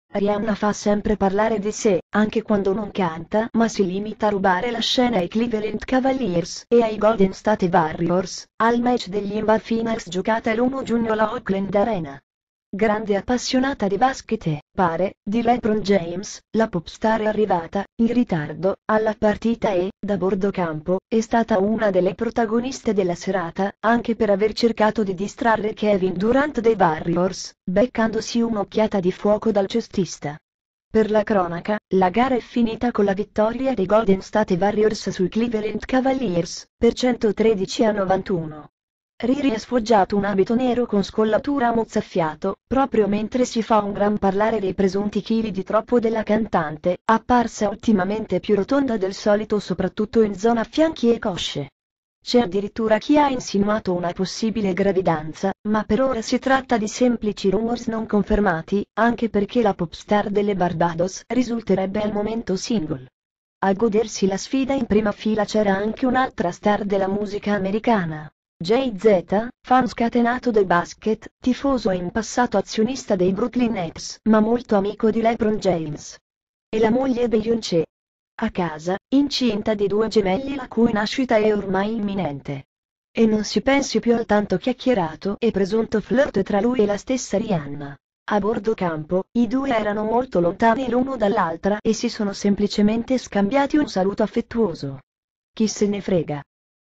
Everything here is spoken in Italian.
Rihanna fa sempre parlare di sé, anche quando non canta, ma si limita a rubare la scena ai Cleveland Cavaliers e ai Golden State Warriors, al match degli NBA Finals giocata l'1 giugno alla Oakland Arena. Grande appassionata di basket e, pare, di LeBron James, la popstar è arrivata, in ritardo, alla partita e, da bordo campo, è stata una delle protagoniste della serata, anche per aver cercato di distrarre Kevin Durant dei Warriors, beccandosi un'occhiata di fuoco dal cestista. Per la cronaca, la gara è finita con la vittoria dei Golden State Warriors sui Cleveland Cavaliers, per 113-91. Riri ha sfoggiato un abito nero con scollatura mozzafiato, proprio mentre si fa un gran parlare dei presunti chili di troppo della cantante, apparsa ultimamente più rotonda del solito soprattutto in zona fianchi e cosce. C'è addirittura chi ha insinuato una possibile gravidanza, ma per ora si tratta di semplici rumors non confermati, anche perché la popstar delle Barbados risulterebbe al momento single. A godersi la sfida in prima fila c'era anche un'altra star della musica americana. Jay-Z, fan scatenato del basket, tifoso e in passato azionista dei Brooklyn Nets, ma molto amico di LeBron James. E la moglie Beyoncé. A casa, incinta di due gemelli la cui nascita è ormai imminente. E non si pensi più al tanto chiacchierato e presunto flirt tra lui e la stessa Rihanna. A bordo campo, i due erano molto lontani l'uno dall'altra e si sono semplicemente scambiati un saluto affettuoso. Chi se ne frega.